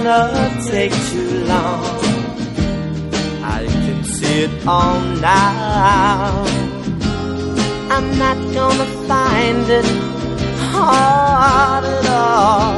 gonna take too long. I can see it all now. I'm not gonna find it hard at all.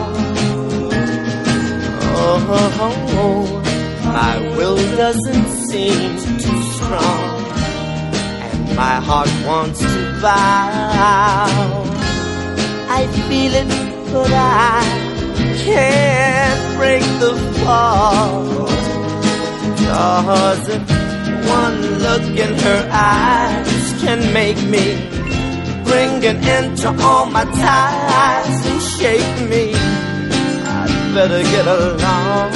Oh, my will doesn't seem too strong, and my heart wants to bow. I feel it, but I can't break the fall. 'Cause if one look in her eyes can make me bring an end to all my ties and shake me, I'd better get along.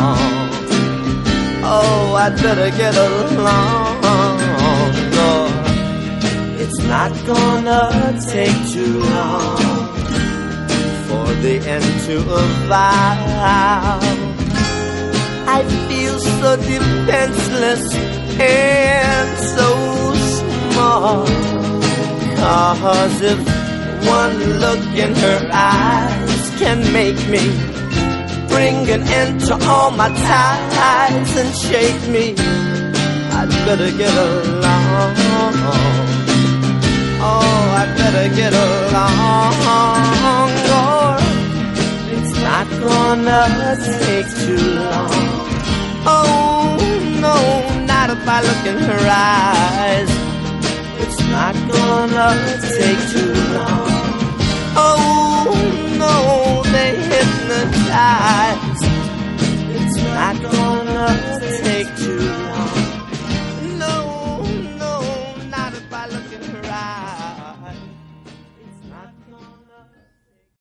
Oh, I'd better get along. Lord, it's not gonna take too long for the end to arrive. I feel so defenseless and so small. 'Cause if one look in her eyes can make me bring an end to all my ties and shake me, I'd better get along. Oh, I'd better get along. Or it's not gonna take too long. Oh, no, not if I look in her eyes. It's not gonna take too